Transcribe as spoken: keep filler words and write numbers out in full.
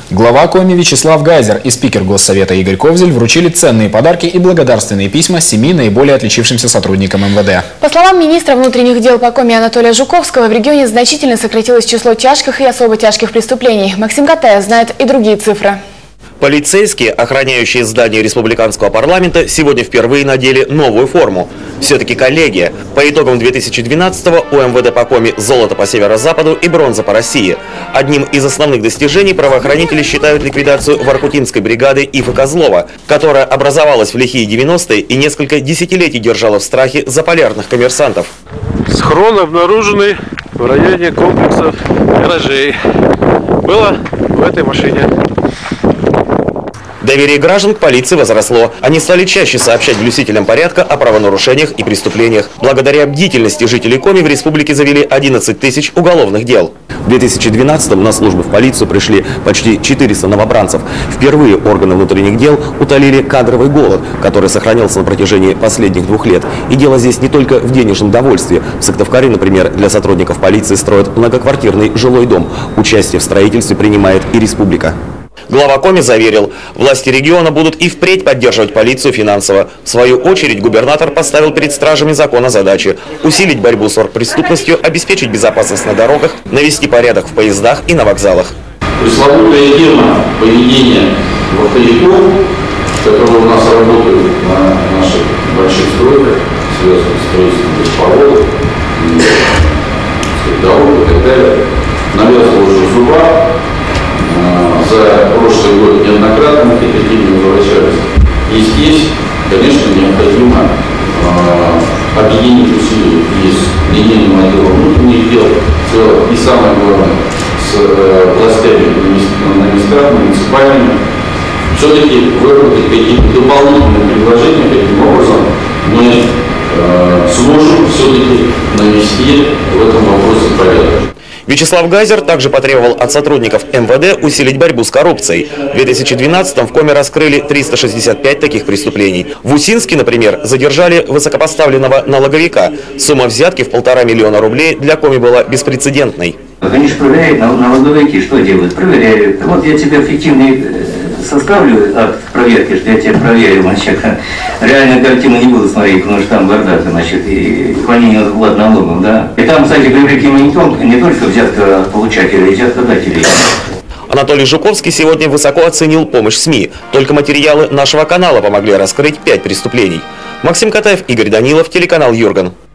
Глава Коми Вячеслав Гайзер и спикер Госсовета Игорь Ковзель вручили ценные подарки и благодарственные письма семи наиболее отличившимся сотрудникам эм вэ дэ. По словам министра внутренних дел по Коми Анатолия Жуковского, в регионе значительно сократилось число тяжких и особо тяжких преступлений. Максим Катаев знает и другие цифры. Полицейские, охраняющие здание республиканского парламента, сегодня впервые надели новую форму. Все-таки коллегия. По итогам две тысячи двенадцатого у эм вэ дэ по Коми золото по северо-западу и бронза по России. Одним из основных достижений правоохранители считают ликвидацию воркутинской бригады Ифы Козлова, которая образовалась в лихие девяностые и несколько десятилетий держала в страхе заполярных коммерсантов. Схрон обнаруженный в районе комплексов гаражей. Было в этой машине. Доверие граждан к полиции возросло. Они стали чаще сообщать блюстителям порядка о правонарушениях и преступлениях. Благодаря бдительности жителей Коми в республике завели одиннадцать тысяч уголовных дел. В две тысячи двенадцатом на службу в полицию пришли почти четыреста новобранцев. Впервые органы внутренних дел утолили кадровый голод, который сохранился на протяжении последних двух лет. И дело здесь не только в денежном довольстве. В Сыктывкаре, например, для сотрудников полиции строят многоквартирный жилой дом. Участие в строительстве принимает и республика. Глава Коми заверил, власти региона будут и впредь поддерживать полицию финансово. В свою очередь губернатор поставил перед стражами закона задачи – усилить борьбу с оргпреступностью, обеспечить безопасность на дорогах, навести порядок в поездах и на вокзалах. Пресловутая тема поведения вахтовиков, которые у нас работают на наших больших стройках, связанных с строительством беспроводов, дорог и так далее, навязывала уже в зубах. За прошлый год неоднократно мы к этой теме возвращались. И здесь, конечно, необходимо э, объединить усилия и с линейным отделом внутренних дел, и самое главное, с э, властями на местах, муниципальными, все-таки выработать какие-то дополнительные предложения, каким образом мы э, сможем все-таки навести в этом вопросе порядок. Вячеслав Гайзер также потребовал от сотрудников эм вэ дэ усилить борьбу с коррупцией. В две тысячи двенадцатом в Коми раскрыли триста шестьдесят пять таких преступлений. В Усинске, например, задержали высокопоставленного налоговика. Сумма взятки в полтора миллиона рублей для Коми была беспрецедентной. Они же проверяют, налоговики что делают? Проверяют. Вот я тебе фиктивный составлю акт проверки, что я тебя проверю, значит, реальную картину не буду смотреть, потому что там бардак, значит, и уклонение от уплат налогов, да. И там, кстати, привлекли не только, не только взятка получателей, взяткодателей. Анатолий Жуковский сегодня высоко оценил помощь СМИ. Только материалы нашего канала помогли раскрыть пять преступлений. Максим Катаев, Игорь Данилов, телеканал Юрган.